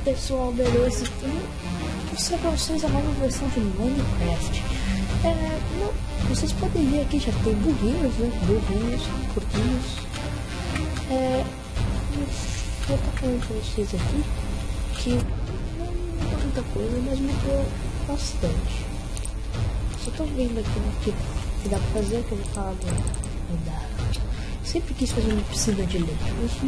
pessoal, beleza? Eu vou mostrar pra vocês a nova versão de Minecraft. Vocês podem ver aqui, já tem burrinhos, né? Burrinhos, porquinhos. Vou estar falando pra vocês aqui que não mudou muita coisa, mas mudou bastante. Só tô vendo aqui o que dá pra fazer, que eu vou falar sempre quis fazer uma piscina de leite.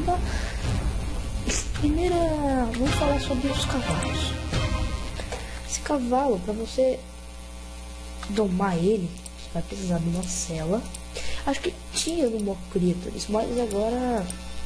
Primeiro, vamos falar sobre os cavalos. Esse cavalo, para você domar ele, você vai precisar de uma cela. Acho que tinha no Mocritoris, mas agora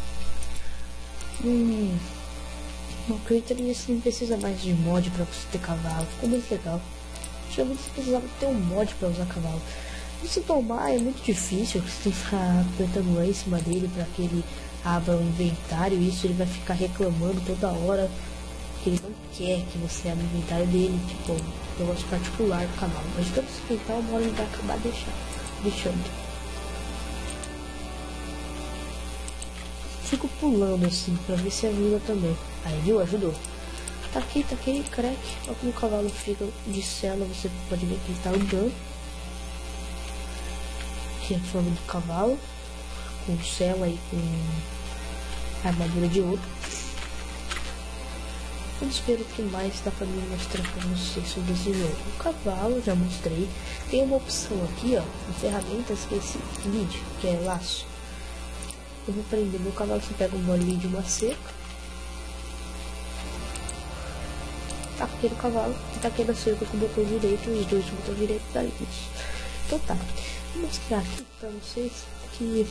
no Mocritoris não precisa mais de mod para você ter cavalo. Ficou muito legal. Você precisava ter um mod para usar cavalo. Se domar é muito difícil, você tem que ficar apertando lá em cima dele para que ele abra o inventário. Isso ele vai ficar reclamando toda hora que ele não quer que você abra o inventário dele, tipo, um negócio particular do canal. Mas tanto se tentar, uma hora ele vai acabar deixando. Fico pulando assim pra ver se ajuda também. Aí viu, ajudou. Tá aqui, crack. Olha como o cavalo fica de cela, você pode ver que ele tá andando. Aqui é a forma do cavalo, com cela e com armadura de ouro. Vamos ver o que mais dá pra me mostrar pra vocês sobre esse jogo. O cavalo, já mostrei. Tem uma opção aqui, ó, em ferramentas, que é esse lead, que é laço. Eu vou prender meu cavalo, você pega um bolinho de uma cerca. Tá aqui no cavalo, e tá aqui na cerca com o botão direito, os dois com o botão direito da isso. Então tá. Vou mostrar aqui pra vocês que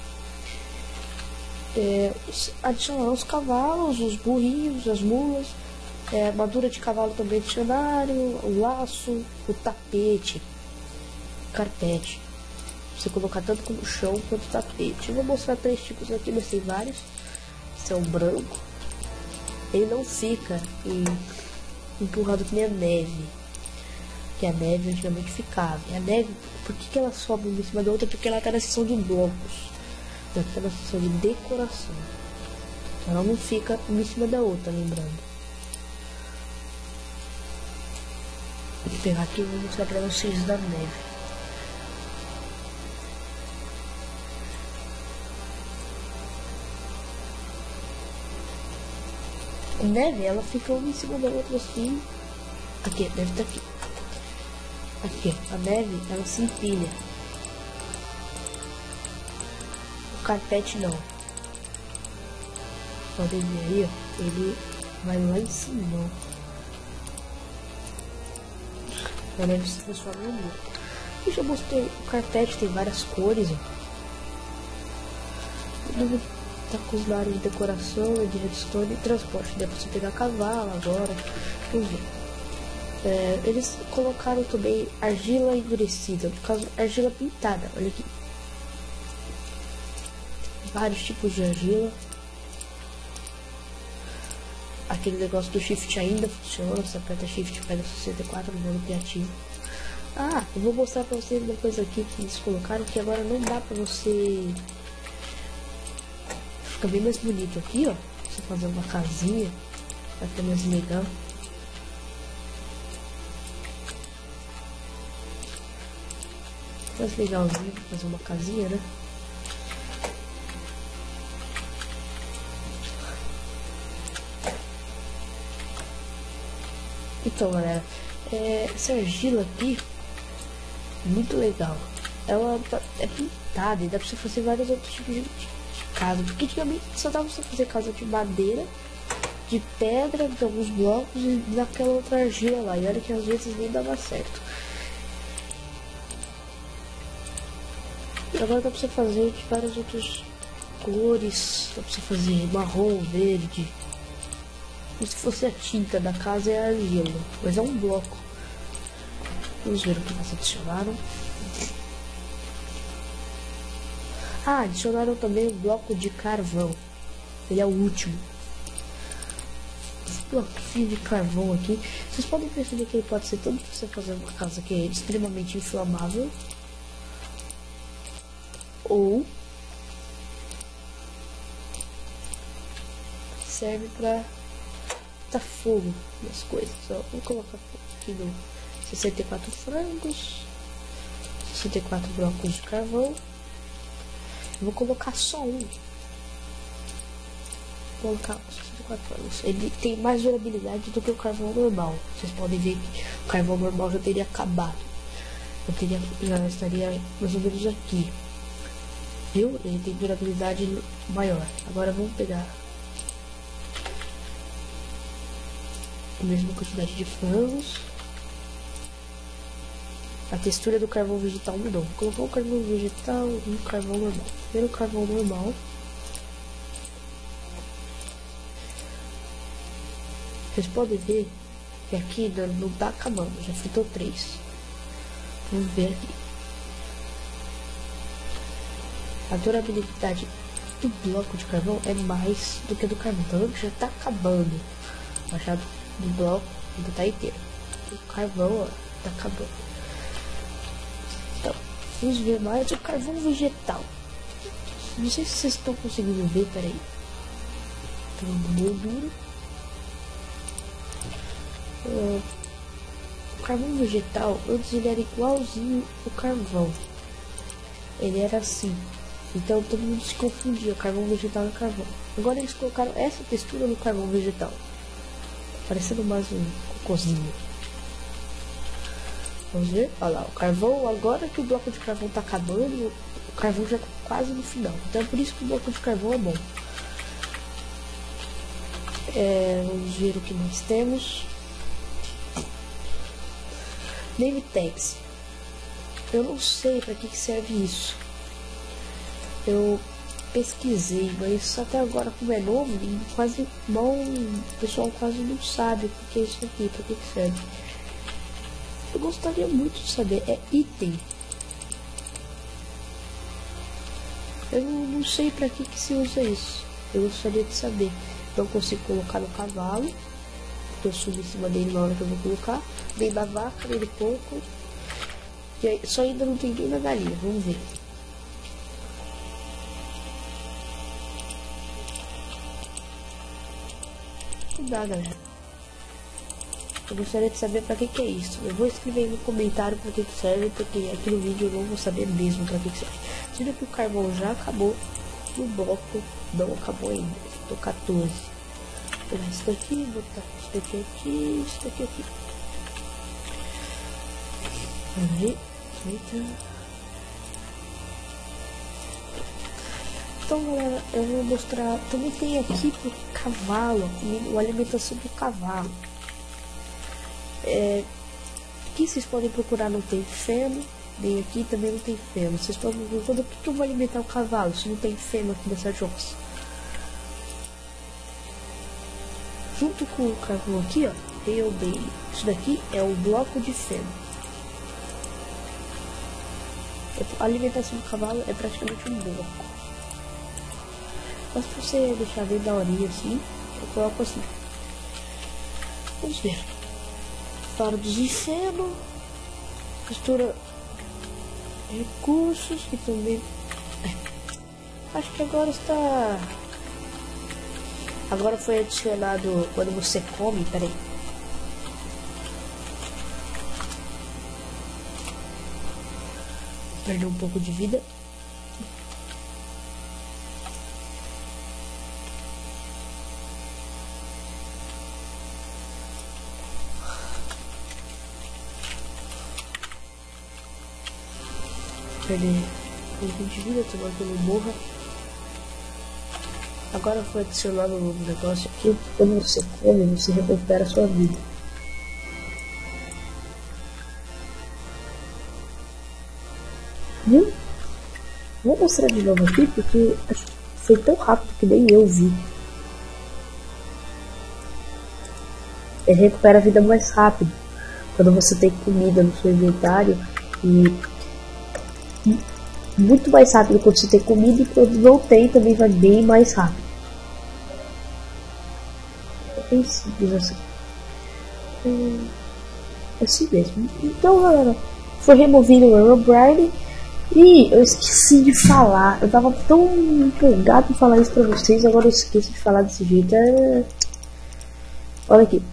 adicionar os cavalos, os burrinhos, as mulas, armadura de cavalo também adicionário, o laço, o tapete, carpete. Você colocar tanto no chão quanto o tapete. Eu vou mostrar 3 tipos aqui, mas tem vários. Esse é o branco. Ele não fica empurrado que nem a neve. Que a neve antigamente ficava. E a neve, por que ela sobe uma em cima da outra? Porque ela tá na seção de blocos. Ela tá na seção de decoração. Ela não fica uma em cima da outra, lembrando. Vou pegar aqui e vou mostrar pra vocês da neve. A neve, ela fica uma em cima da outra assim. Aqui, a neve tá aqui. Aqui, a neve, ela se empilha. O carpete não. Podem ver aí, ó. Ele vai lá em cima. A neve se transforma no mundo. Eu já mostrei, o carpete tem várias cores, ó. Ele tá com os lares de decoração, de redstone e transporte. Dá pra você pegar cavalo agora. Vamos ver. Eles colocaram também argila endurecida, no caso argila pintada, olha aqui. Vários tipos de argila. Aquele negócio do shift ainda funciona, você aperta shift e pega 64 no modo criativo. Eu vou mostrar pra vocês uma coisa aqui que eles colocaram, que agora não dá pra você... Fica bem mais bonito aqui, ó. Você fazer uma casinha, vai ficar mais legal. Mais legalzinho pra fazer uma casinha, né? Então, galera, essa argila aqui muito legal. Ela é pintada e dá pra você fazer vários outros tipos de casa. Porque antigamente só dava pra você fazer casa de madeira, de pedra, de alguns blocos e daquela outra argila lá. E olha que às vezes nem dava certo. Agora dá pra você fazer de várias outras cores. Dá pra você fazer marrom, verde. Como se fosse a tinta da casa, é a argila. Mas é um bloco. Vamos ver o que eles adicionaram. Adicionaram também o bloco de carvão. Ele é o último. Esse bloquinho de carvão aqui. Vocês podem perceber que ele pode ser tanto pra você fazer uma casa que é extremamente inflamável, ou serve para botar fogo nas coisas. Ó, vou colocar aqui no 64 frangos, 64 blocos de carvão. Vou colocar só um. Vou colocar 64 frangos. Ele tem mais durabilidade do que o carvão normal. Vocês podem ver que o carvão normal já teria acabado. Já estaria mais ou menos aqui. Viu? Ele tem durabilidade maior. Agora vamos pegar a mesma quantidade de frangos. A textura do carvão vegetal mudou. Vou colocar um carvão vegetal e um carvão normal. Primeiro carvão normal. Vocês podem ver que aqui não tá acabando. Já fritou 3. Vamos ver aqui. A durabilidade do bloco de carvão é mais do que a do carvão. Então já tá acabando. O machado do bloco ainda tá inteiro. O carvão, ó, tá acabando. Então, vamos ver mais o carvão vegetal. Não sei se vocês estão conseguindo ver, peraí. Tá meio duro. O carvão vegetal, antes ele era igualzinho o carvão. Ele era assim. Então todo mundo se confundia, carvão vegetal e carvão. Agora eles colocaram essa textura no carvão vegetal. Parecendo mais um cocôzinho. Vamos ver? Olha lá, o carvão, agora que o bloco de carvão tá acabando, o carvão já tá quase no final. Então é por isso que o bloco de carvão é bom. Vamos ver o que nós temos. Name tags. Eu não sei para que serve isso. Eu pesquisei, mas até agora, como é novo, quase não, o pessoal quase não sabe o que é isso aqui, para que serve. Eu gostaria muito de saber. É item. Eu não sei para que se usa isso. Eu gostaria de saber. Não consigo colocar no cavalo. Eu subo em cima dele na hora que eu vou colocar. Nem da vaca, nem do porco. E aí, só ainda não tem nem na galinha. Vamos ver. Não dá, galera. Eu gostaria de saber pra que é isso. Eu vou escrever aí no comentário pra que serve, porque aqui no vídeo eu não vou saber mesmo pra que serve. Sendo que o carvão já acabou, o bloco não acabou ainda. Estou 14. Vou pegar isso daqui, botar isso daqui aqui, isso daqui aqui. Aí, eita. Então, galera, eu vou mostrar. Também tem aqui pro cavalo, a alimentação do cavalo. Aqui vocês podem procurar, não tem feno. Nem aqui também não tem feno. Vocês podem perguntar o que eu vou alimentar o cavalo se não tem feno aqui nessa jossa. Junto com o carvão aqui, ó, tem o bale. Isso daqui é um bloco de feno. A alimentação do cavalo é praticamente um bloco. Mas se você deixar bem da horinha assim, eu coloco assim. Vamos ver. Fardos de feno. Costura recursos que também. Acho que agora está. Agora foi adicionado quando você come, peraí. Perdeu um pouco de vida. Perder um pouco de vida, tomara que eu não morra. Agora foi adicionado um novo negócio aqui. Quando você come, você recupera a sua vida. Viu? Vou mostrar de novo aqui porque acho que foi tão rápido que nem eu vi. Ele recupera a vida mais rápido quando você tem comida no seu inventário, e muito mais rápido quando você tem comida, e quando não tem também vai bem mais rápido. É bem simples assim. É assim mesmo. Então, galera, foi removido o Herobrine. E eu esqueci de falar. Eu tava tão empolgado em falar isso pra vocês, agora eu esqueço de falar desse jeito. Olha aqui.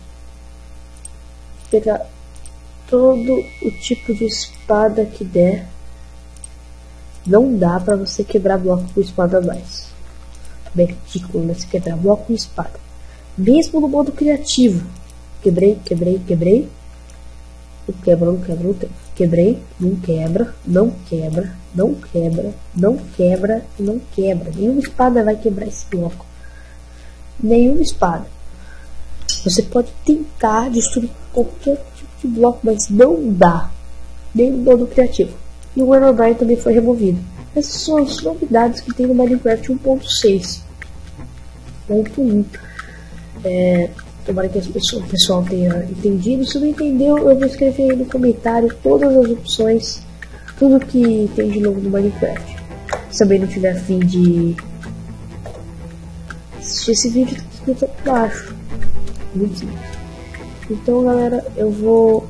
Pegar todo o tipo de espada que der. Não dá pra você quebrar bloco com espada mais. É ridículo, né? Você quebrar bloco com espada. Mesmo no modo criativo. Quebrei. Não quebra, não quebra, não quebra. Quebrei, não quebra, não quebra, não quebra, não quebra e não quebra. Nenhuma espada vai quebrar esse bloco. Nenhuma espada. Você pode tentar destruir qualquer tipo de bloco, mas não dá. Nem no modo criativo. E o Herobrine também foi removido. Essas são as novidades que tem no Minecraft 1.6.1. Tomara que o pessoal tenha entendido. Se não entendeu, eu vou escrever aí no comentário todas as opções, tudo que tem de novo no Minecraft. Se também não tiver afim de assistir esse vídeo, tá escrito aqui embaixo. Muito simples. Então, galera, eu vou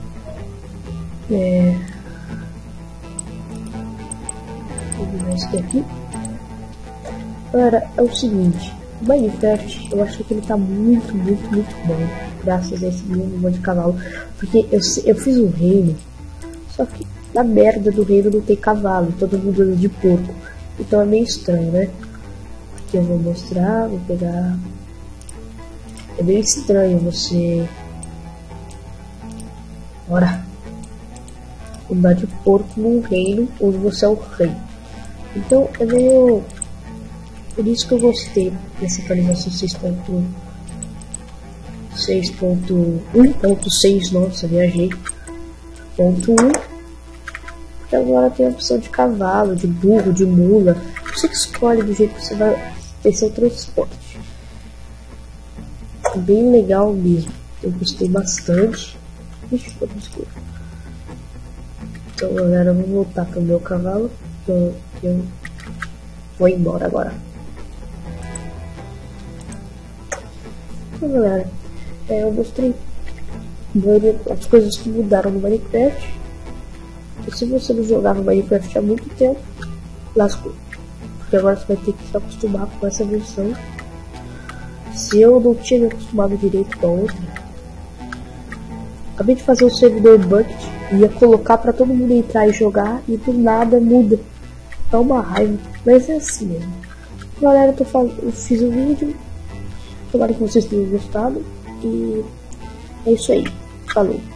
terminar isso aqui. Galera, é o seguinte. O Minecraft, eu acho que ele tá muito bom, graças a esse novo modo de cavalo, porque eu fiz um reino, só que na merda do reino não tem cavalo, todo mundo anda de porco, então é meio estranho, né? Aqui eu vou mostrar, vou pegar, é meio estranho você, ora, andar de porco num reino onde você é o rei, então é meio... Por isso que eu gostei dessa atualização 6.1.6, nossa, viajei. Ponto 1. Porque agora tem a opção de cavalo, de burro, de mula. Você que escolhe do jeito que você vai ter seu transporte. Bem legal mesmo. Eu gostei bastante. Ixi, ficou escuro. Então, galera, eu vou voltar pro meu cavalo. Eu vou embora agora. Então, galera, eu mostrei as coisas que mudaram no Minecraft. E se você não jogava Minecraft há muito tempo, lascou. Porque agora você vai ter que se acostumar com essa versão. Se eu não tinha me acostumado direito com a outra, acabei de fazer um servidor bucket, ia colocar pra todo mundo entrar e jogar, e do nada muda. É uma raiva, mas é assim mesmo. Galera, eu fiz um vídeo. Tomara que vocês tenham gostado. E é isso aí. Falou.